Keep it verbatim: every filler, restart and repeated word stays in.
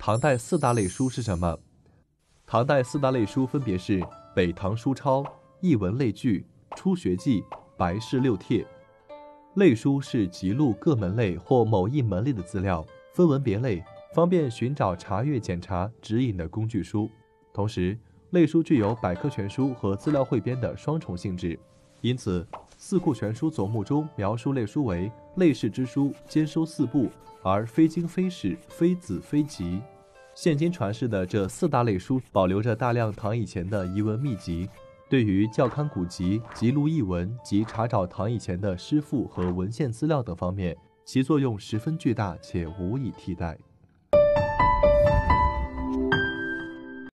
唐代四大类书是什么？唐代四大类书分别是北唐书钞、艺文类聚、初学记、白氏六帖。类书是辑录各门类或某一门类的资料，分文别类，方便寻找、查阅、检查、指引的工具书。同时，类书具有百科全书和资料汇编的双重性质，因此《四库全书总目》中描述类书为类世之书，兼收四部，而非经非史、非子、非集。现今传世的这四大类书保留着大量唐以前的遗文秘籍，对于校勘古籍、辑录译文及查找唐以前的诗赋和文献资料等方面，其作用十分巨大且无以替代。